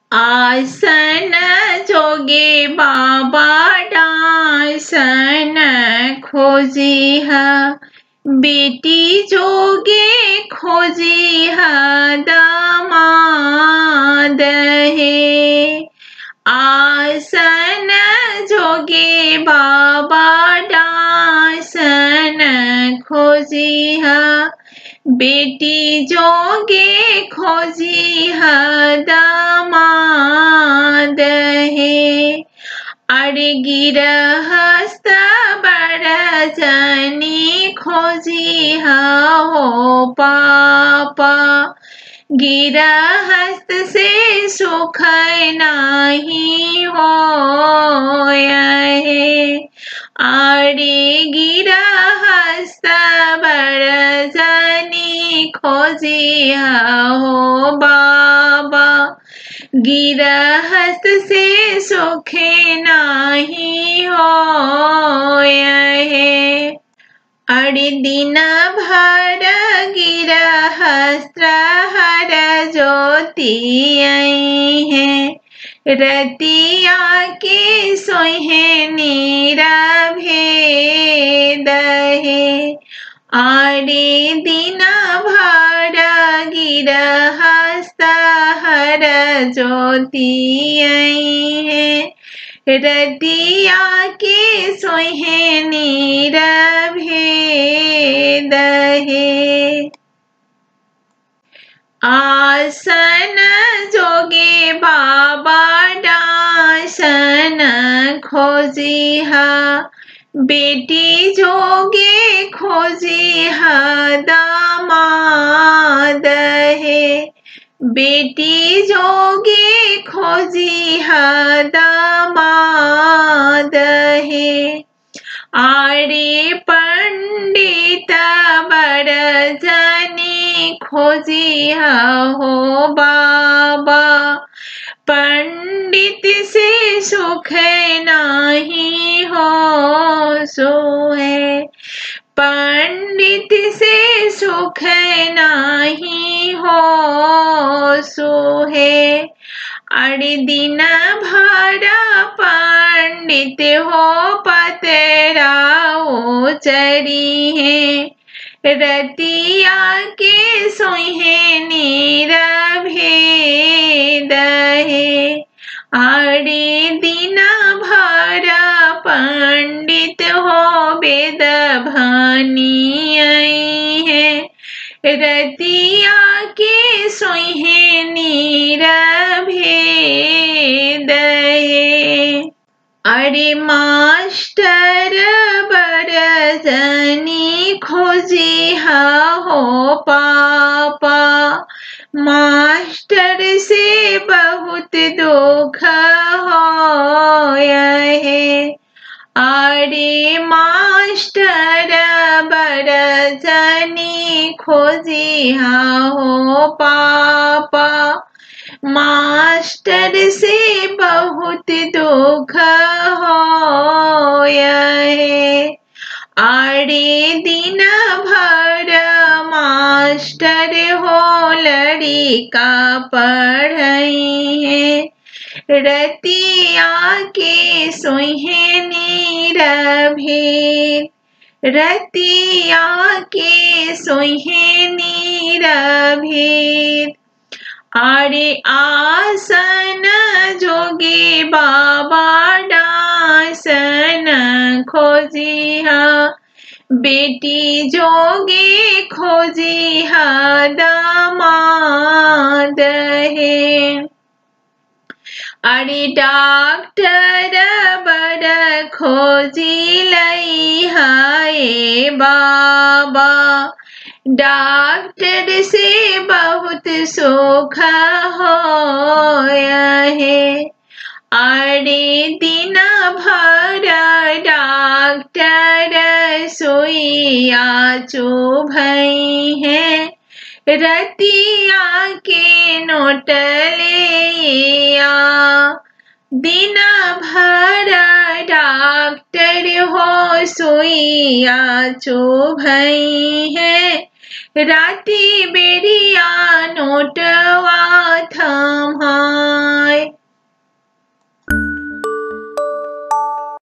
आसन जोगे बाबा डासन खोजी है, बेटी जोगे खोजी है दामाद है। आसन जोगे बाबा डासन खोजी है, बेटी जोगे खोजी है दामाद है। अरे गिरहस्त बरजनी खोजी है हो पापा, गिरहस्त से सुख नहीं होया है। अरे गिरहस्त बरजनी खोजी हो बाबा, गिरहस्त से सुख नहीं होया है। अरे दिन भर गिरहस्त हर ज्योति आई है, रतिया के सोहे निरभेद है। अरे दिन भर गिरहस्त हर ज्योति आई है, रतिया के सोहे निरभेद है। आसन जोगे बाबा डासन खोजी है, बेटी जोगे खोजी है दामाद है। बेटी जोगे खोजी है दामाद है। आरे पंडित बरजनी खोजी हो बाबा, पंडित से सुख नहीं हो सो है, पंडित से सुख नहीं हो सो है। अरे दिन भर पंडित हो पतराओ चरी है, रतिया के सोहे निरभेद है। अरे दिन भर पंडित हो वेद भानी आई है, रतिया के सोहे निरभेद है। अरे मास्टर बरजनी खोजी हो पापा, मास्टर से बहुत दुख होया है। अरे मास्टर बरजनी खोजी हो पापा, मास्टर से बहुत दुख होया है। अरे दिन भर मास्टर हो लड़का पढ़ई है, रतिया के सोहे निरभेद, रतिया के सोहे निरभेद। अरे आसन जोगे बाबा डासन खोजी है, बेटी जोगे खोजी है दामाद है। अरे डॉक्टर बड़ खोजी लई है बाबा, डॉक्टर से बहुत सुख होया है। अरे दिन भर डॉक्टर सुइया चुभई है, रतिया के नोट लिया। दिन भर डॉक्टर हो सुइया चुभई है, राती बेरिया नोट